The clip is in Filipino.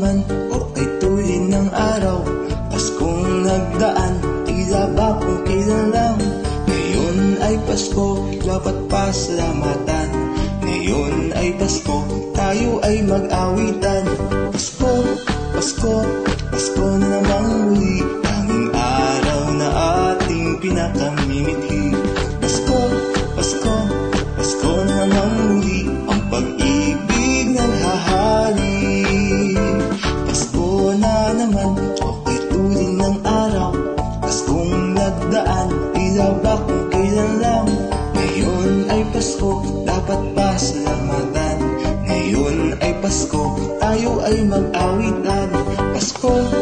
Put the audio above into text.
naman o ay tuloy ng araw. Paskong nagdaan, tila ba kung kailan lang. Ngayon ay Pasko, dapat pasalamatan. Ngayon ay Pasko, tayo ay mag-awitan. Pasko, Pasko, Pasko na namang muli, tanging araw na ating pinakamimithi. Pasko, Pasko, Pasko na namang muli, ang pag-ibig naghahali. Pasko na naman, okay tuloy ng araw. Paskong nagdaan, tila ba kung kailan lang. Ngayon ay Pasko, dapat pasalamatan. Ngayon ay Pasko, tayo ay mag-awitan. Pasko,